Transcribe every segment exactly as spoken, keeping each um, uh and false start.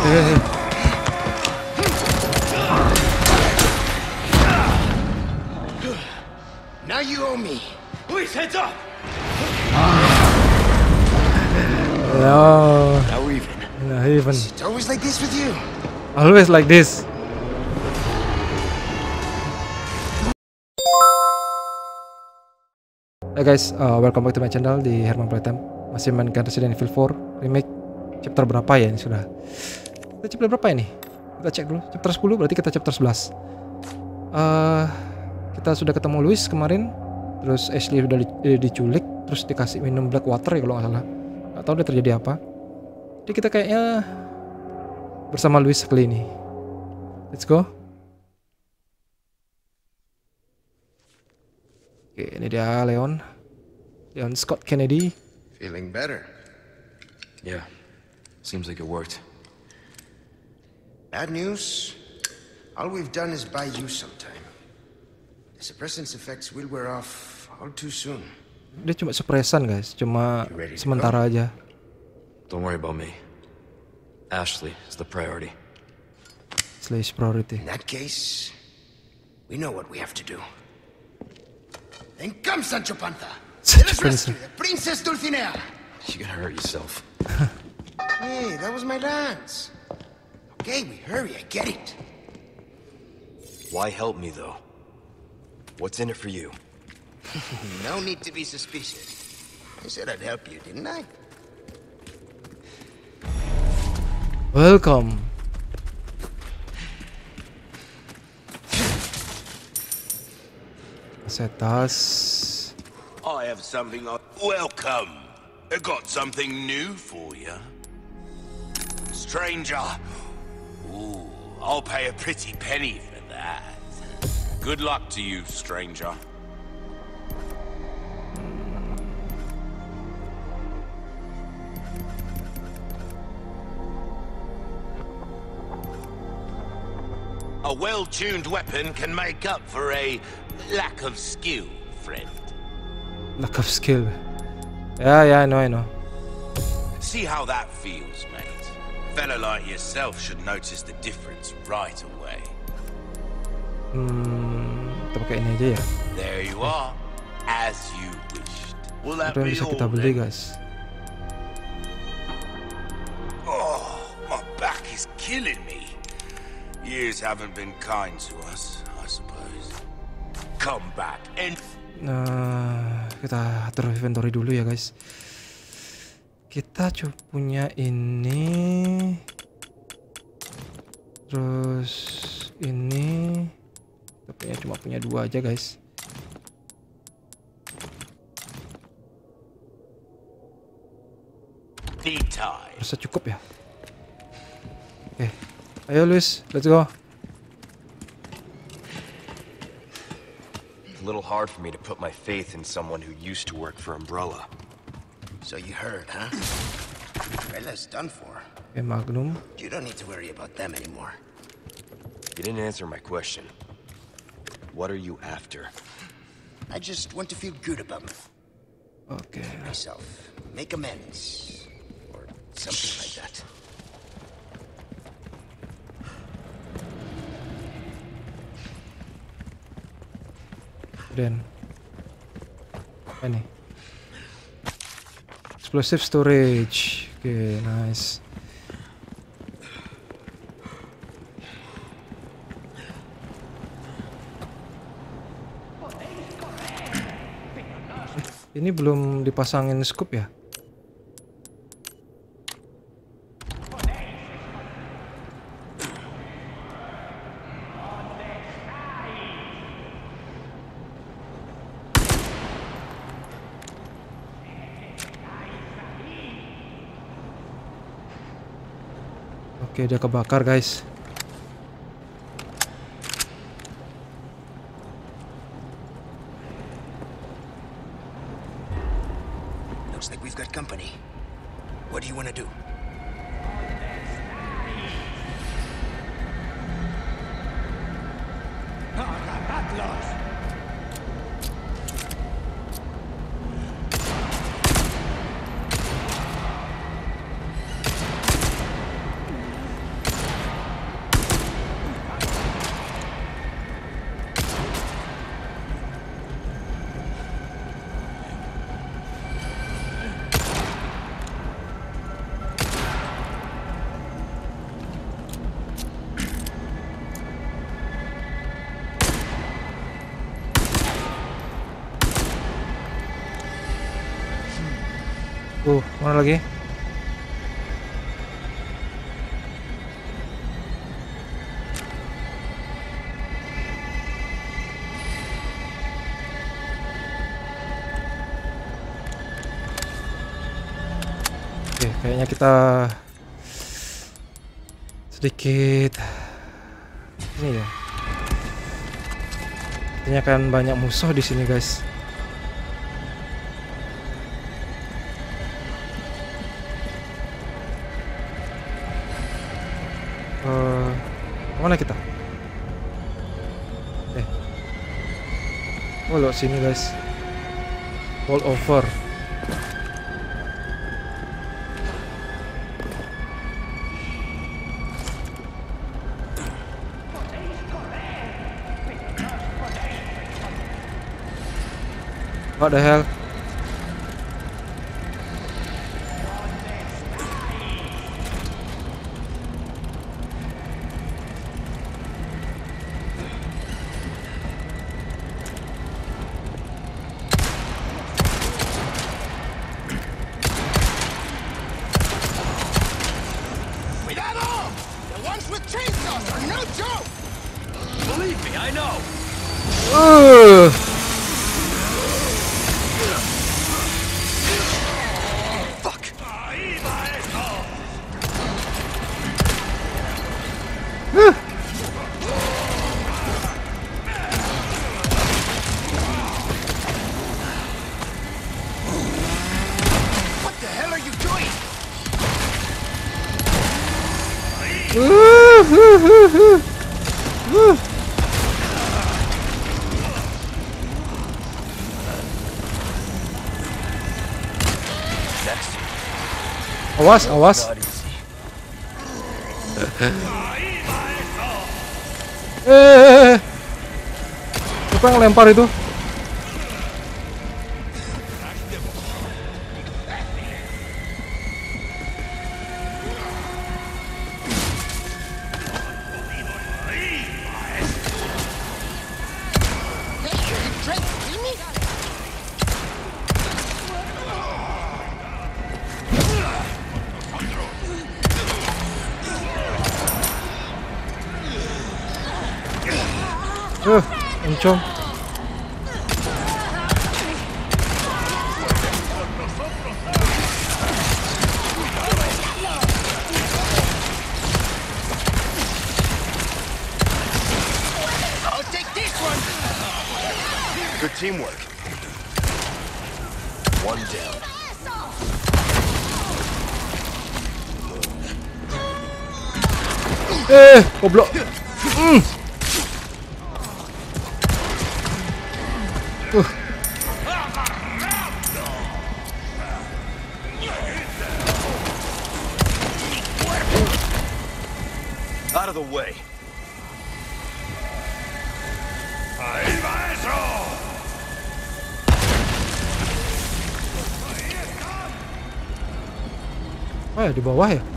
Now you owe me. Please heads up. No. Now we're even. No, even. It's always like this with you. Always like this. Hey guys, uh, welcome back to my channel di Herman Playtime. Masih mainkan Resident Evil four Remake. Chapter berapa ya ini sudah? Kita chapter berapa ini? Kita cek dulu. Chapter sepuluh, berarti kita chapter sebelas. Uh, kita sudah ketemu Louis kemarin. Terus Ashley udah diculik. Terus dikasih minum black water ya kalau nggak salah. Gak tahu udah terjadi apa. Jadi kita kayaknya bersama Louis kali ini. Let's go. Oke, ini dia Leon. Leon Scott Kennedy. Feeling better? Yeah. Seems like it worked. Bad news. All we've done is buy you some time. The suppressant's effects will wear off all too soon. Dia cuma suppressan guys, cuma sementara aja. Don't worry about me. Ashley is the priority. Slash priority. In that case, we know what we have to do. Then come, Sancho Panza. Let us rescue the Princess Dulcinea. You're gonna hurt yourself. Hey, that was my lance. Okay, we hurry, I get it. Why help me, though? What's in it for you? No need to be suspicious. I said I'd help you, didn't I? Welcome. Setas. I have something I... Welcome. I got something new for you. Stranger. Ooh, I'll pay a pretty penny for that. Good luck to you, stranger. A well-tuned weapon can make up for a lack of skill, friend. Lack of skill. Yeah, yeah, I know, I know. See how that feels, mate. A fella like yourself should notice the difference right away. Hmm, kita pakai ini aja ya. There you are, as you wished. Will that Apa yang be bisa all kita beli, then? guys? Oh, my back is killing me. Years haven't been kind to us, I suppose. Come back and... Nah, kita atur inventory dulu ya guys. Kita cuma punya ini, terus ini. Kita punya cuma punya dua aja guys. Rasa cukup ya. Oke, ayo Luis, let's go. A little hard for me to put my faith in someone who used to work for Umbrella. So you heard, huh? Bella's done for. Okay, Magnum. You don't need to worry about them anymore. You didn't answer my question. What are you after? I just want to feel good about Okay. myself. Make amends. Or something like that. Dan apa nih? Explosive storage. Oke, okay, nice. Ini belum dipasangin scoop ya? Oke, dia kebakar guys. Looks like we've got company. What do you want to do? Mana lagi? Oke, kayaknya kita sedikit ini ya. Kayaknya akan banyak musuh di sini, guys. Uh, mana kita? Eh, oh lo sini, guys. All over. What the hell? Cuidado! The ones with chainsaws are no joke! Believe me, I know. Uh. What the hell are you doing? Uh, uh, uh, uh. Uh. Awas, awas. Eh, siapa yang lempar itu? Uh, encong. I'll take this one! Good teamwork. One down. Eh, goblok. Mm. Uh. Out of the way. Oh ya, di bawah ya?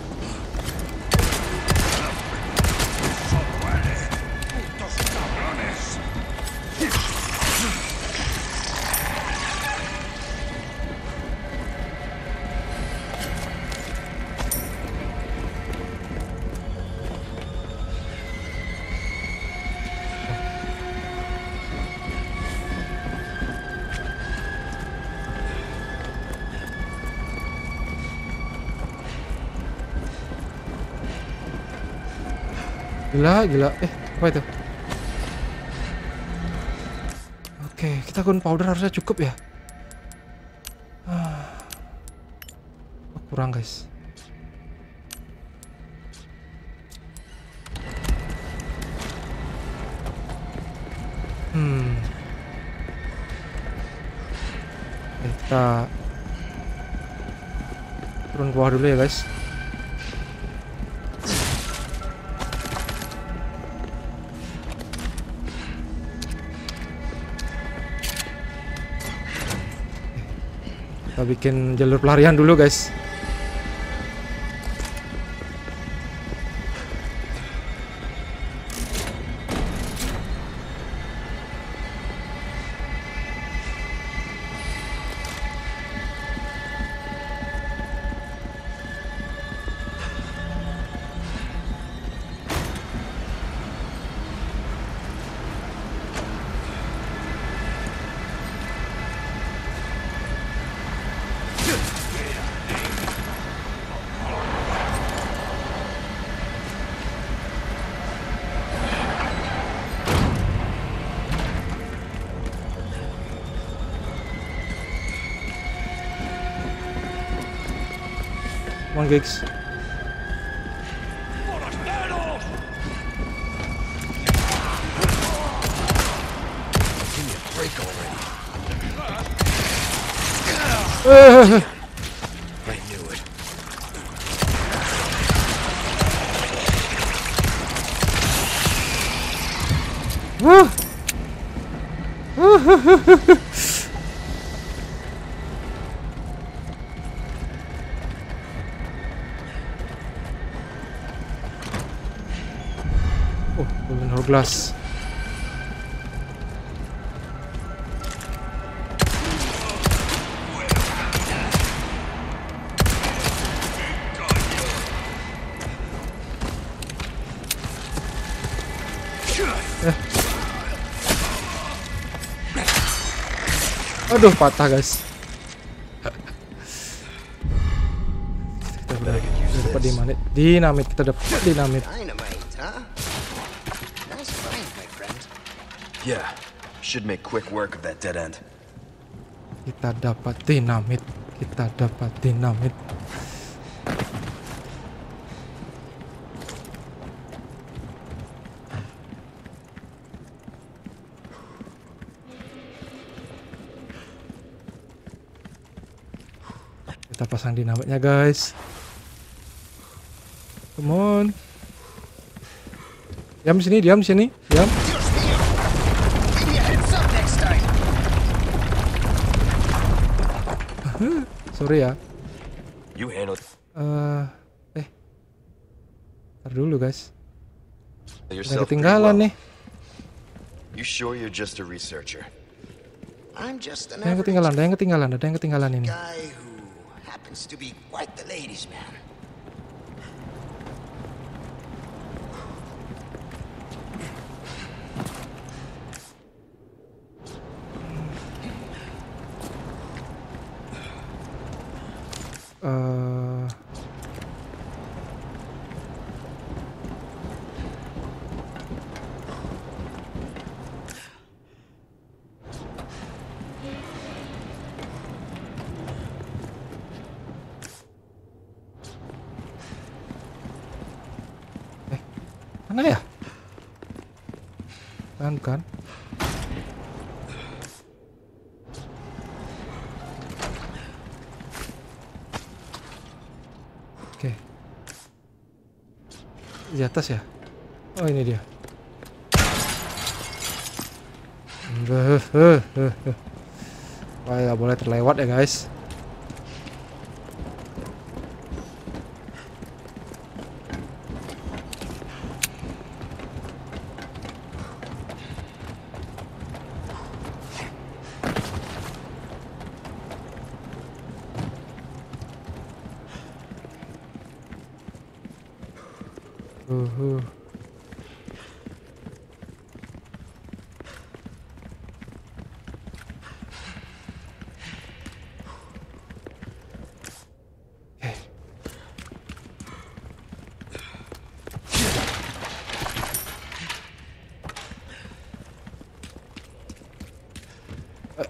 Gila, gila. Eh, apa itu? Oke, kita gunpowder harusnya cukup ya. Ah. Oh, kurang, guys. Hmm. Oke, kita turun ke bawah dulu ya, guys. Kita bikin jalur pelarian dulu, guys. Come on, gigs. Uh, I knew it. Woo! Oh, golden hourglass. Aduh, patah guys. Kita udah dapat dinamit. Dinamit kita dapat dinamit. Dynamite, huh? Nice find, my friend. Yeah, should make quick work of that dead end. Kita dapat dinamit. Kita dapat dinamit. Kita pasang dinamitnya guys. Come on. Diam sini, diam sini, diam. Sorry ya. You handle. Uh, eh, ntar dulu guys. Udah yourself ketinggalan nih. You sure you're just a researcher? I'm just an Ada yang ketinggalan, ada yang ketinggalan, ada yang ketinggalan ini. guy who happens to be quite the ladies' man. Uh, eh, mana ya? Kan, kan? Oke. Di atas ya? Oh, ini dia. Wah, nggak boleh terlewat ya guys. Uhuh. Oke. Eh.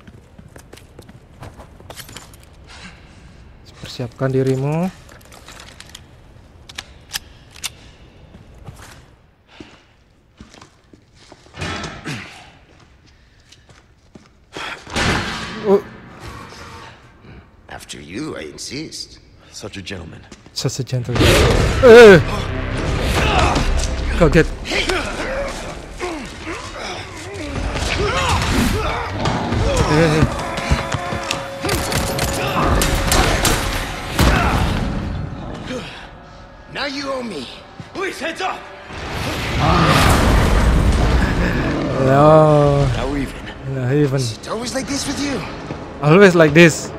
Persiapkan dirimu. After you, I insist. Such a gentleman. Such a gentleman. Eh. Kaget. Eh. Now you owe me. Please, heads up! No. Now we're even. Not even. It's always like this with you. Always like this.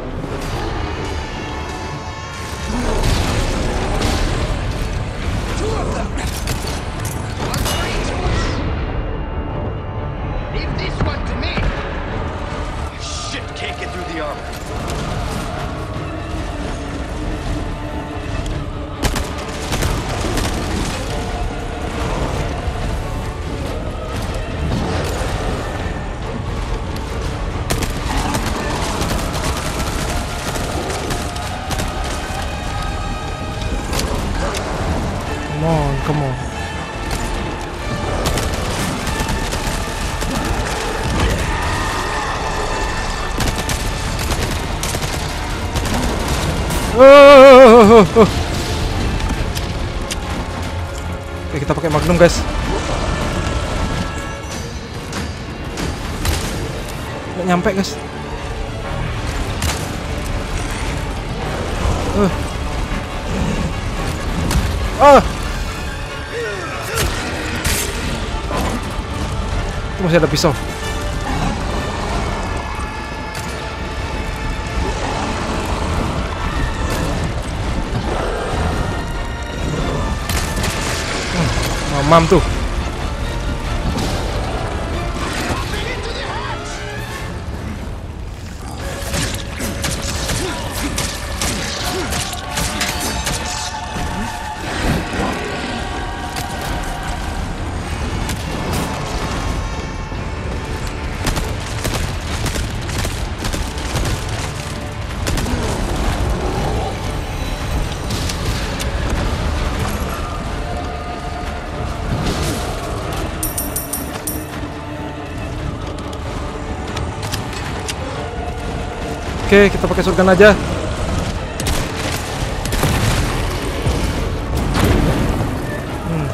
Two of them. One for each. Leave this one to me. Shit, can't get through the armor. Come on, come on. Oh, oh, oh. Oke, kita pakai magnum, guys. Nggak nyampe, guys. Uh. Ah. Itu masih ada pisau. Mamam tuh. Oke, kita pakai shotgun aja. Hmm.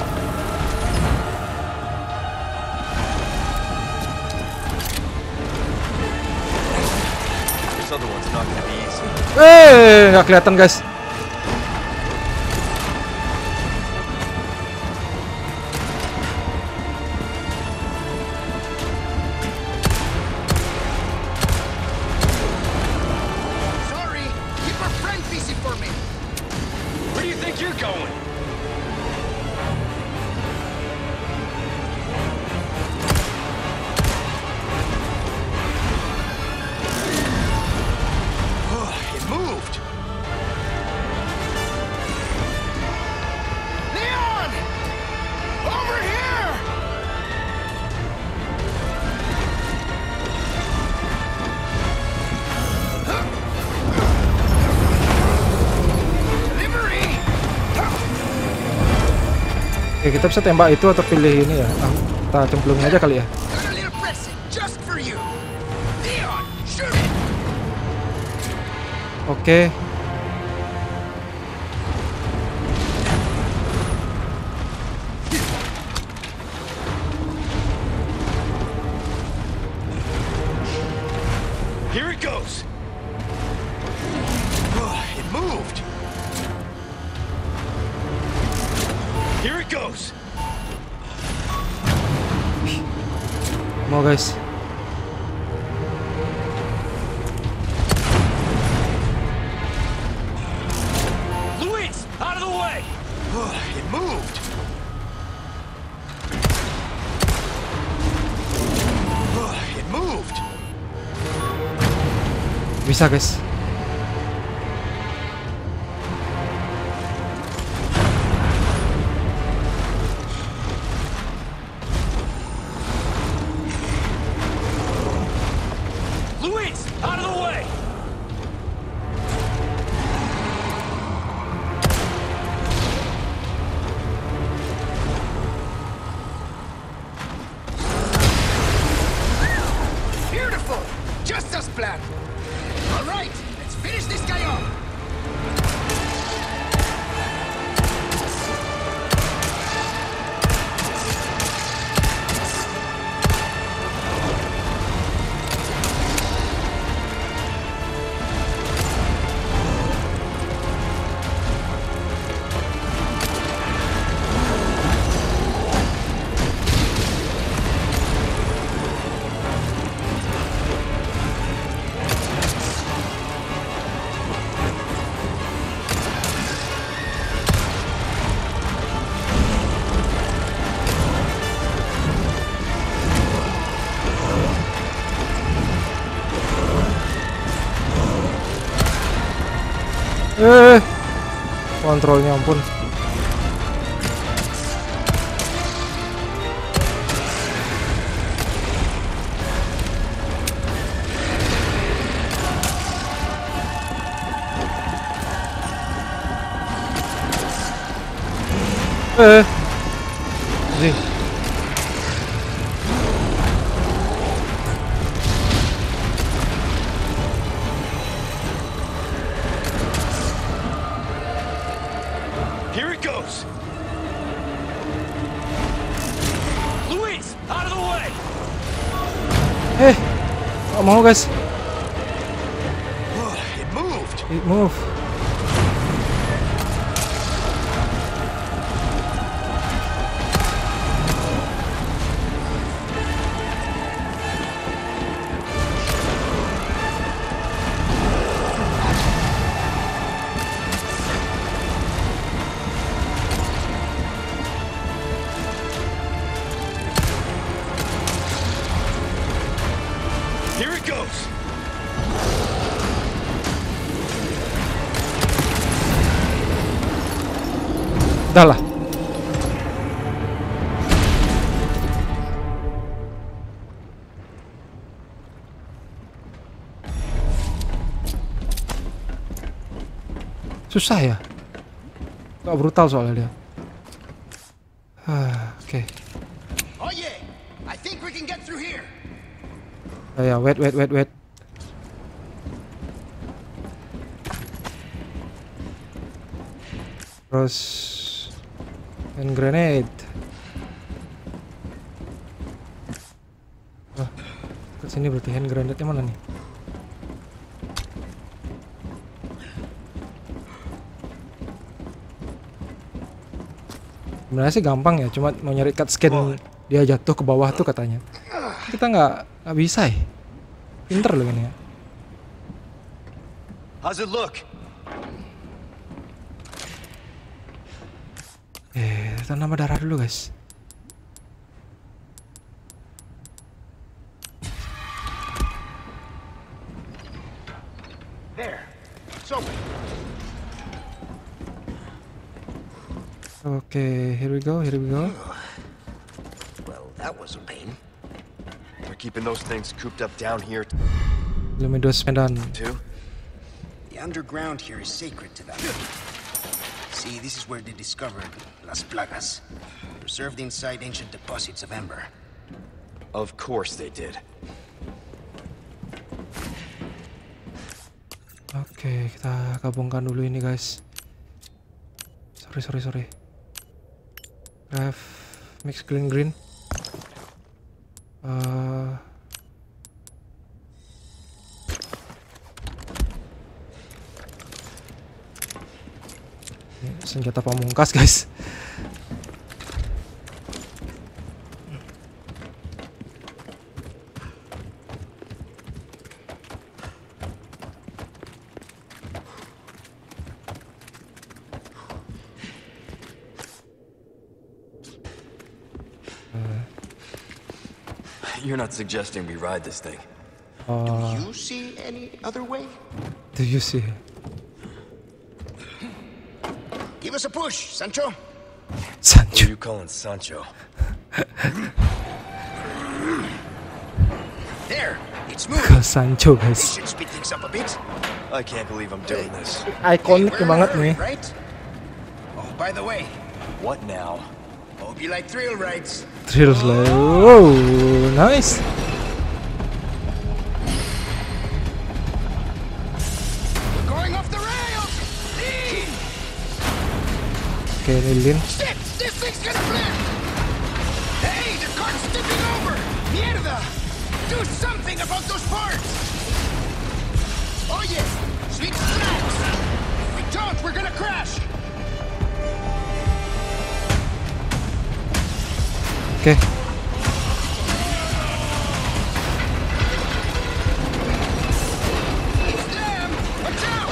Eh, nggak kelihatan, guys. Oke, kita bisa tembak itu atau pilih ini ya. Ah, kita cemplungin aja kali ya. Oke. Here it goes. It moved. Here it goes. Mau, guys. Luis, out of the way. It moved. It moved. Bisa, guys. Eh, kontrolnya ampun. Eh. Sini. Here it goes. Luis, out of the way. Eh, nggak mau guys. It moved. It move. Here it goes. Udah lah. Susah ya? Gak brutal soalnya dia. Ah, oke. Okay. Oh yeah, I think we can get through here. Oh ya, wait, wait, wait, wait. Terus hand grenade. Wah, ke sini berarti hand grenade-nya mana nih? Sebenarnya sih gampang ya, cuma mau nyari cut scan dia jatuh ke bawah tuh katanya. Kita nggak nggak bisa ya. Pinter loh ini ya. How's it look? Eh, kita nambah darah dulu guys. There, it's open. Oke, okay, here we go, here we go. Well, that was a pain. They're keeping those things cooped up down here Lumidos pendan. too. The underground here is sacred to them. See, this is where they discovered Las Plagas, preserved inside ancient deposits of amber. Of course they did. Oke, okay, kita gabungkan dulu ini guys. Sorry, sorry, sorry. Have mix green green. Uh, ini senjata pamungkas guys. You're not suggesting we ride this thing. Uh, Do you see any other way? do you see? Give us a push, Sancho. Who are Sancho. you calling Sancho? There, it's moving. Ke Sancho This guys. should speed things up a bit. I can't believe I'm doing this. Ikonik We're in a banget hurry, nih. right? Oh, by the way, What now? hope you like thrill rides. Thrills lah. Wow, nice. We're going off the rails. Lean. Oke, okay, lilin. Shit, this thing's gonna flip. Hey, the cart's tipping over. Mierda. Do something about those parts. Oh yeah, switch tracks. If we don't, we're gonna crash. Oke. Okay. It's them. Watch out.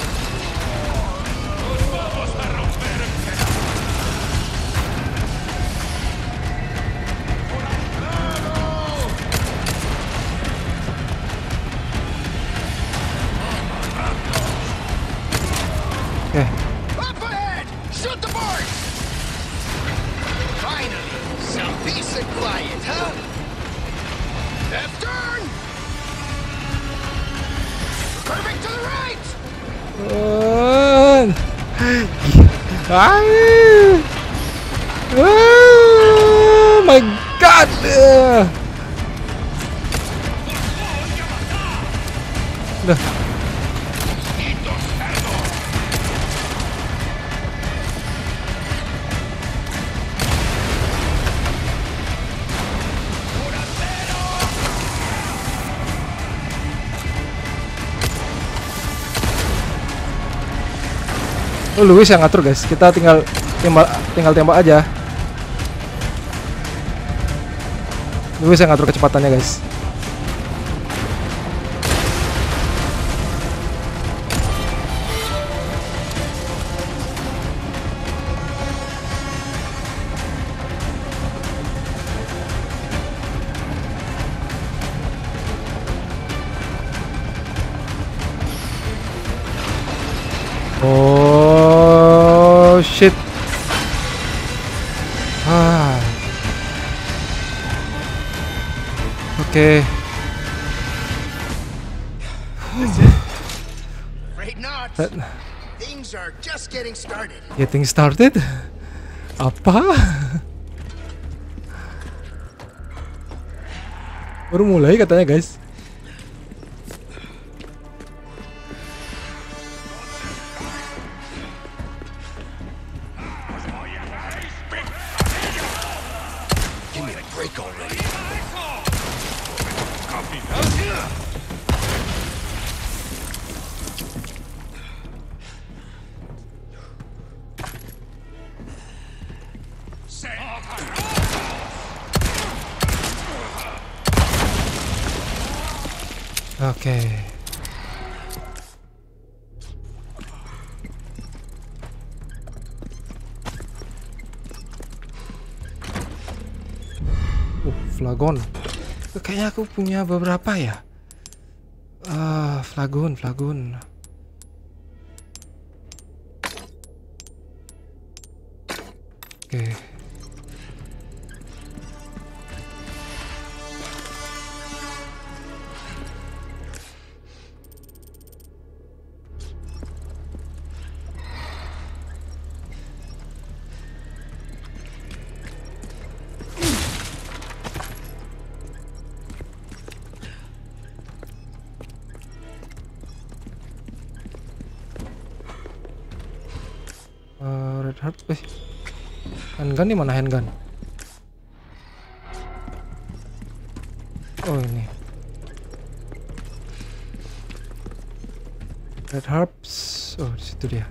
Okay. Up ahead! Shoot the board! Finally, some peace and quiet, huh? Left turn! Curving to the right! Ah. Ah. Aduh. Udah. Oh, Luis yang ngatur guys, kita tinggal tembak, tinggal tembak aja. Luis yang ngatur kecepatannya guys. Oh shit. Ah. Oke. Okay. Afraid not. Things are just getting started. Getting started? Apa? Baru mulai katanya guys. Oke. Okay. Uh, flagon. Kayaknya aku punya beberapa ya. Ah, flagon, flagon. Oke. Okay. Uh, red heart, eh, handgun di mana handgun? Oh ini. Red hearts, oh di situ dia.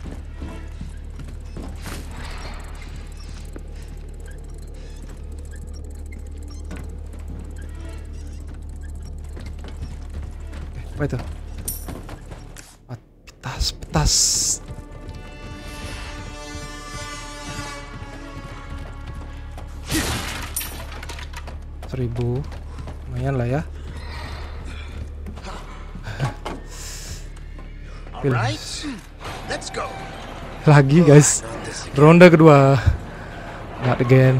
Eh, apa itu? Petas, petas. Seribu, lumayan lah ya. Alright, let's go. Lagi guys, ronde kedua. Not again.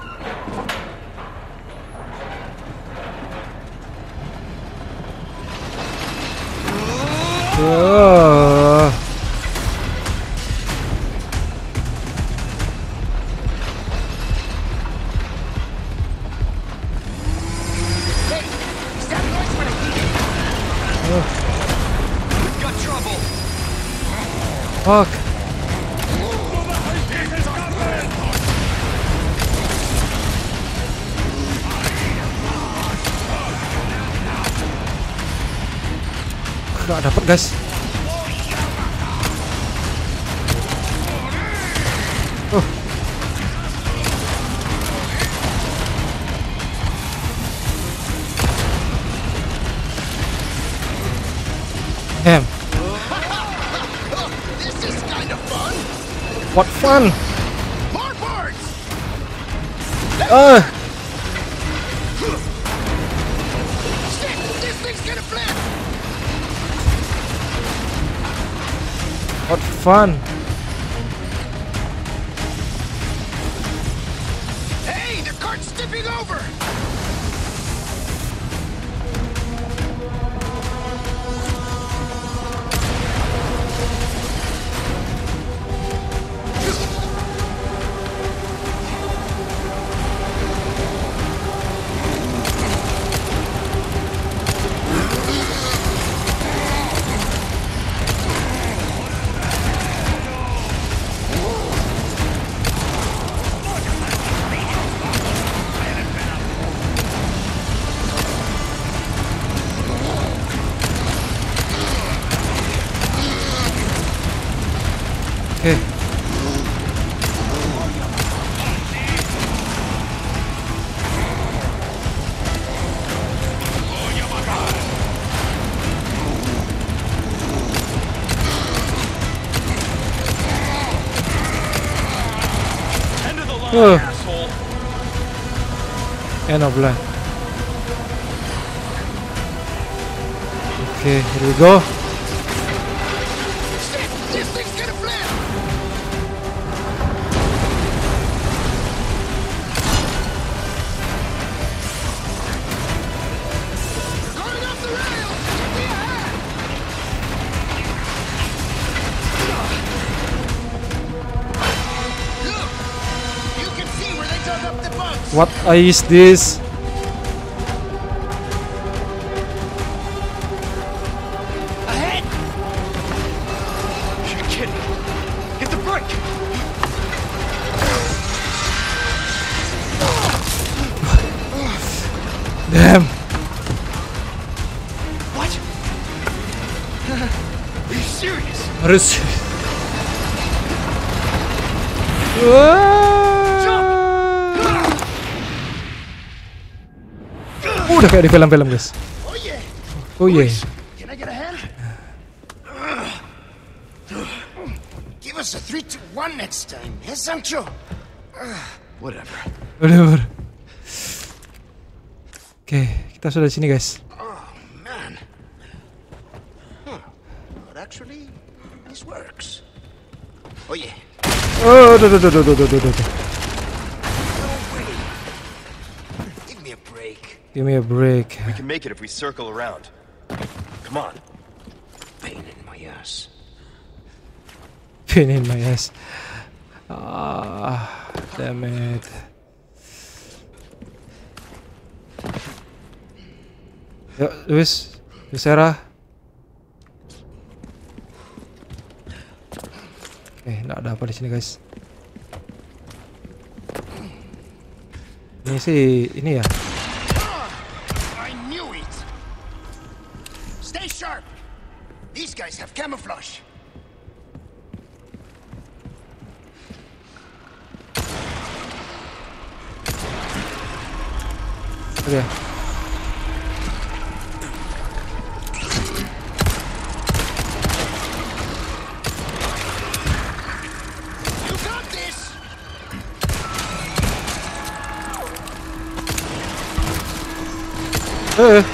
Oh. Fuck. Gak dapet guys. Oh. Damn. What fun! More parts! Uh. Shit, this thing's gonna flip! What fun! Hey, the cart's tipping over! Oke. Oh. End of line. Okay, here we go. Shit! This thing's gonna flip! Going off the rails! Get me ahead! Look! You can see where they dug up the bugs! What is this? Ahead! You're kidding. Hit the brake! Damn. What? Are you serious? Harus. Uh, udah kayak di film-film, guys. Oh yeah! Oh yeah. Can I get a hand? Give us a three, two, one next time, eh, Sancho? Whatever. Whatever. Oke, kita sudah di sini, guys. Oh man. Huh. But actually, this works. Oh yeah. Oh, duh, duh, duh, duh, duh, duh, duh, duh. No way. Give me a break. Give me a break. We can make it if we circle around. Come on. Pain in my ass. Pain in my ass. Ah, damn it. Yuk, Luis, Sarah. Eh, nggak ada apa di sini, guys. Ini sih, ini ya. I knew it. Stay sharp. These guys have camouflage. Oke. You got this. Eh.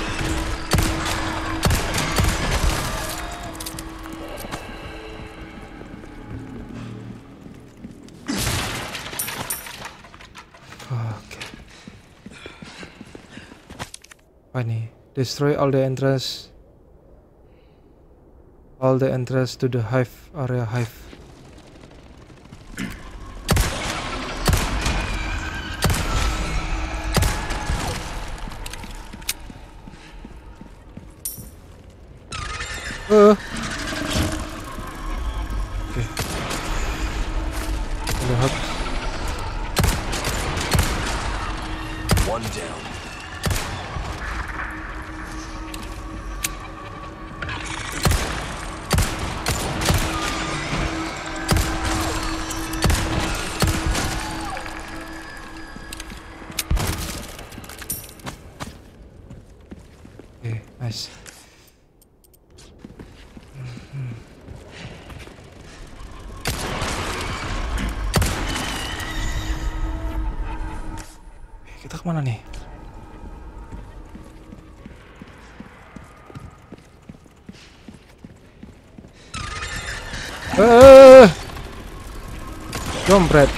Oke. Apa nih? Destroy all the entrance. All the entrance to the hive area hive. Uh. Oke. Lihat. One down. Oke, nice. Kita kemana nih? Eh, dompet.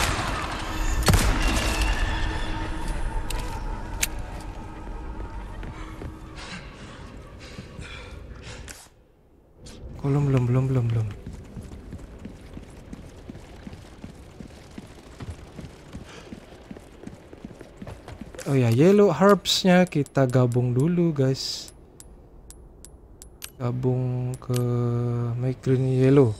Belum, belum, belum, belum, belum. Oh ya, yellow herbs-nya kita gabung dulu, guys. Gabung ke make green yellow.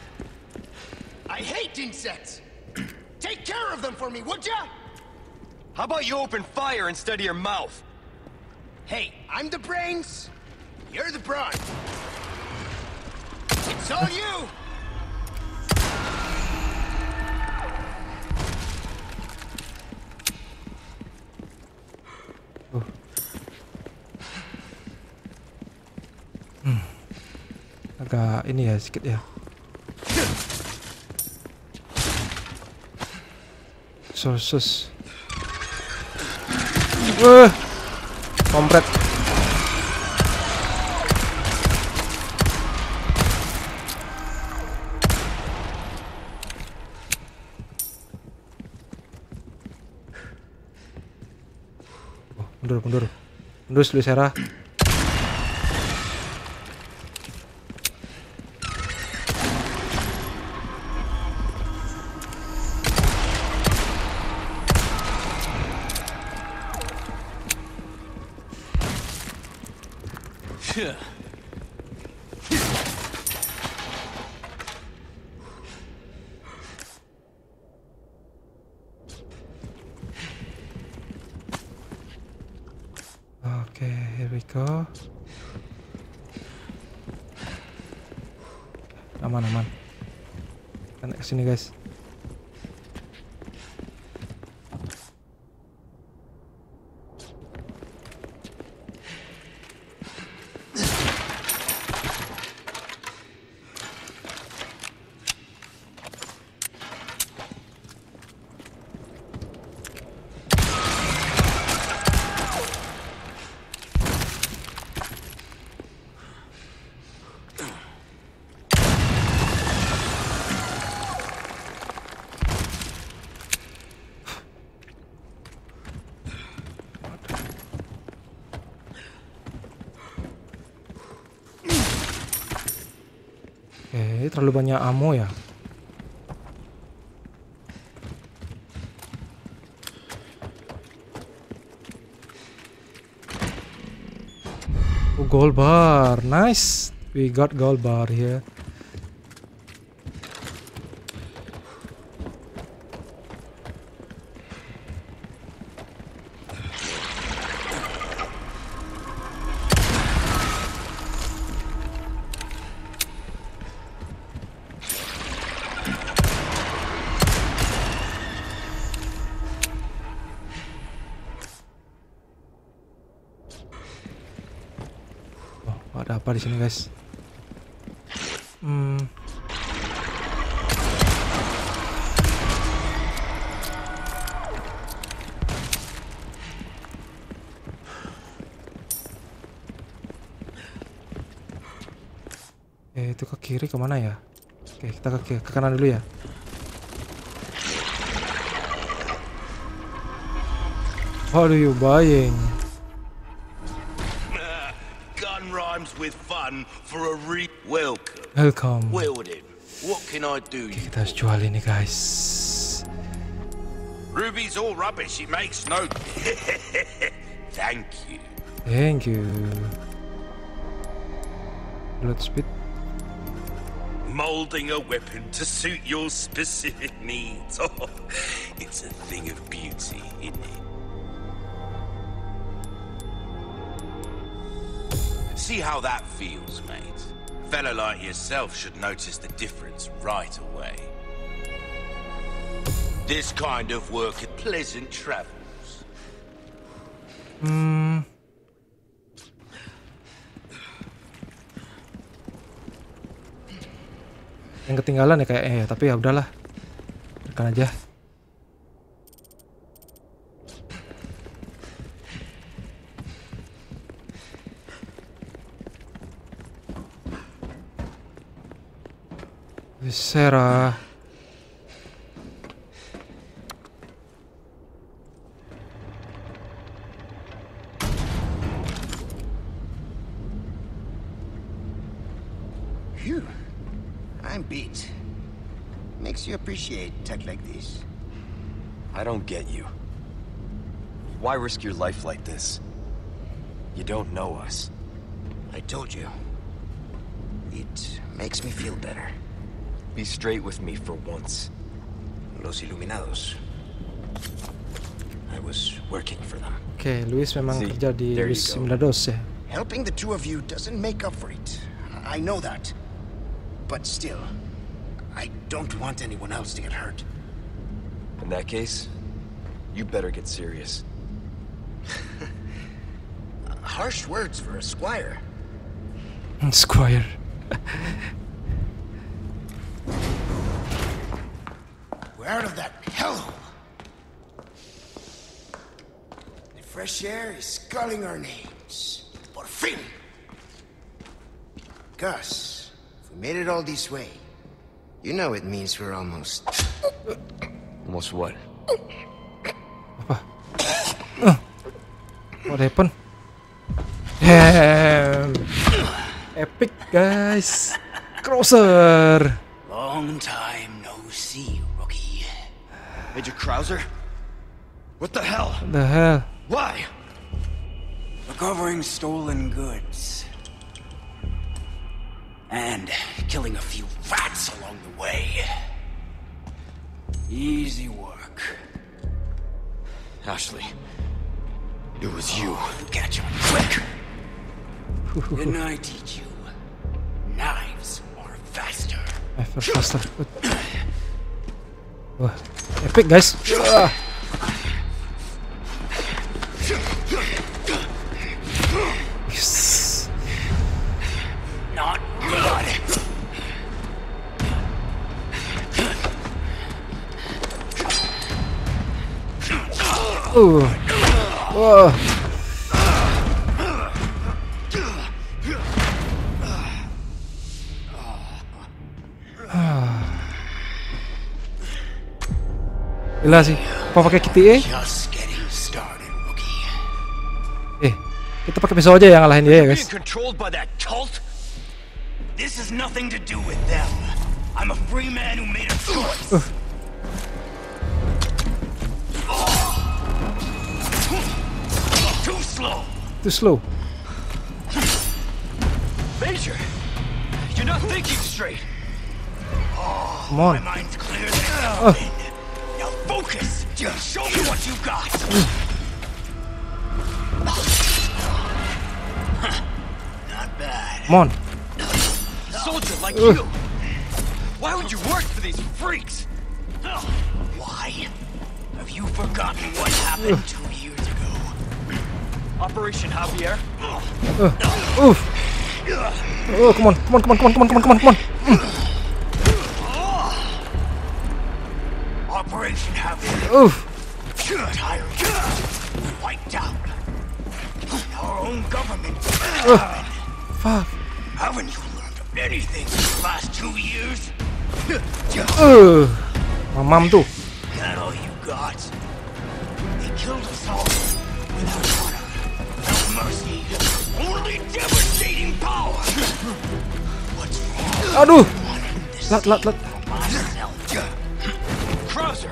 I hate insects. Take care of them for me, would ya? How about you open fire instead of your mouth? Hey, I'm the brains. You're the brawn. It's all you. Uh. Hmm. Agak ini ya sedikit ya. Sources. Wah, kompret. Oh, mundur, mundur, mundur, Slisera. Oke, here we go. Aman, aman. Kita naik kesini, guys. Oke, terlalu banyak ammo ya. Oh, gold bar, nice. We got gold bar here. Ada apa di sini, guys? Hmm. Eh, itu ke kiri kemana ya? Oke, kita ke, ke kanan dulu ya. What are you buying? With fun for a re welcome. Welcome. Weldon, what can I do you? Kita harus jual ini, guys. Ruby's all rubbish. It makes no. Thank you. Thank you. Blood speed. Molding a weapon to suit your specific needs. Oh, it's a thing of beauty, isn't it? See how that feels, mate. A fellow like yourself should notice the difference right away. This kind of work at pleasant travels. Hmm. Yang ketinggalan ya kayaknya ya, tapi ya udahlah. Tekan aja. Sarah. Phew. I'm beat. Makes you appreciate tech like this. I don't get you. Why risk your life like this? You don't know us. I told you. It makes me feel better. Be straight with me for once. Los Iluminados. I was working for them. Oke, okay, Luis memang See, kerja di there you Luis go. Simulados ya. Helping the two of you doesn't make up for it. I know that. But still, I don't want anyone else to get hurt. In that case, you better get serious. Harsh words for a squire. Squire. We're out of that hellhole. The fresh air is sculling our names. Por fin! Gus, if we made it all this way, you know it means we're almost... Almost what? Apa? Uh. What happened? Damn. Epic, guys. Krauser. Long time no see, rookie. Major Krauser? What the hell? What the hell? Why? Recovering stolen goods. And killing a few rats along the way. Easy work. Ashley, it was you. You catch on quick. Didn't I teach you? Knives are faster. Ever faster. Wah, epic, guys. Wah. Yes. Not good. Uh. Wah. Gila sih, apa pakai K T A? Just getting started, rookie. Eh, kita pakai pisau aja yang ngalahin dia ya guys. Being controlled by that cult? This has nothing to do with them. I'm a free man who made a choice. Uh. Too slow. Too slow. Major, you're not thinking straight. Oh, Come on. my mind's clear as Uh. Now focus. Show me what you got. Not bad. Come on. Soldier like Uh. you. Why would you work for these freaks? Why? Have you forgotten what happened two years ago? Operation Javier? Uh. Oof. Oh, come on, come on, come on, come on, come on, come on, come on, come on. Mm. Operation Javier. Oof. Tired. Wiped out. Our own government. Uh. Fuck. Haven't you learned anything in the last two years? Uh. Mamam tuh. That all you got? They killed us all without honor, without mercy, only devastating power. What's wrong? Aduh. Wanting this Lat, lat, lat. for myself. Krauser!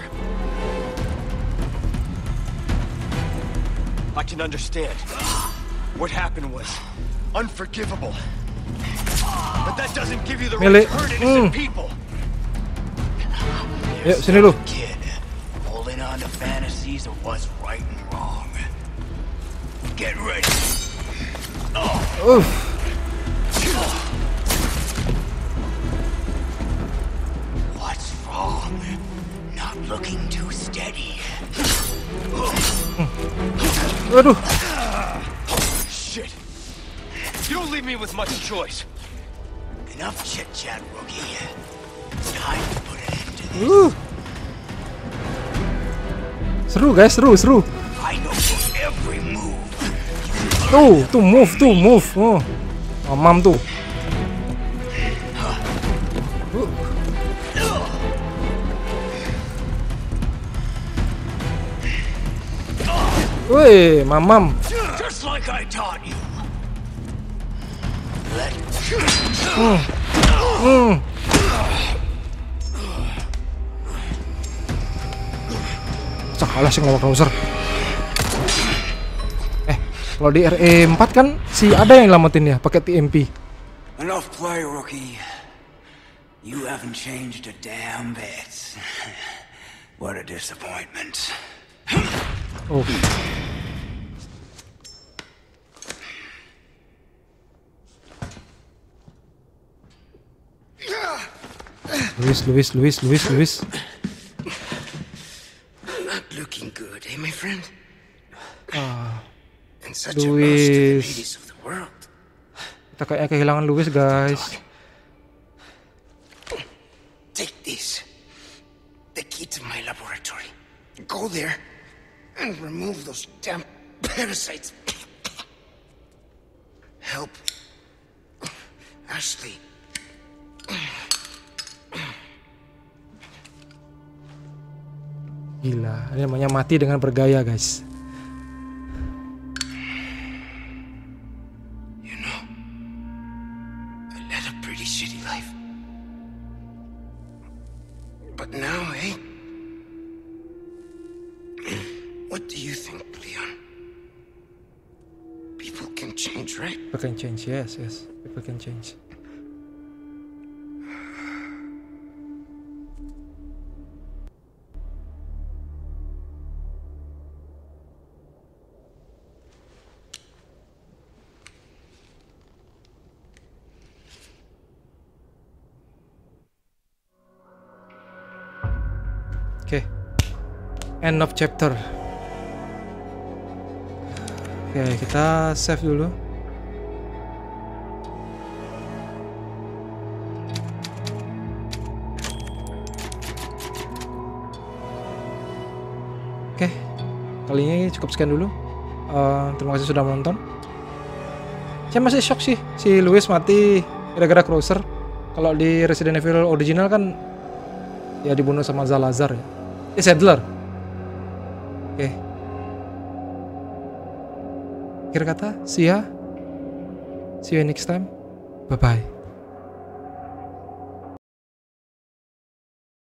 I can understand. What happened was unforgivable. But that doesn't give you the right Milih. to hurt innocent Mm. people. Yuk, sini lu. Kid, holding on to fantasies of what's right and wrong. Get ready. Uff. What's wrong? Not looking too steady. Aduh. Shit. You don't leave me with much choice. Enough chit-chat, rookie. It's time to put an end to this. Uh. Seru guys, seru, seru. I know your every move. Tuh, tuh move, tuh move. Oh. Mamam tuh. Uh. Wih, mamam. Just like I taught you. Let Hmm. Hmm. Salah sih ngelawan Krauser. Eh, kalau di R E empat kan si ada yang nyelamatin ya pakai T M P. Enough play, rookie. You haven't changed a damn bit. What a disappointment. Oh. Luis, Luis, Luis, Luis, Luis. Not looking good, eh, my friend? Ah, And such a loss to the Luis. ladies of the world. Kita kayaknya kehilangan Luis, guys. Take this. The key to my laboratory. Go there and remove those damn parasites. Help Ashley. Gila, ini namanya mati dengan bergaya, guys. You know, I led a pretty shitty life. But now, eh? What do you think, Leon? People can change, right? People can change, yes, yes. People can change. Oke, okay. End of chapter. Oke, okay, kita save dulu. Oke, okay. Kali ini cukup sekian dulu. Uh, terima kasih sudah menonton. Saya masih shock sih si Luis mati gara-gara Krauser. Kalau di Resident Evil original kan ya dibunuh sama Salazar ya. Eh, Sadler. Oke. Okay. Akhir kata, see ya. See you next time. Bye-bye.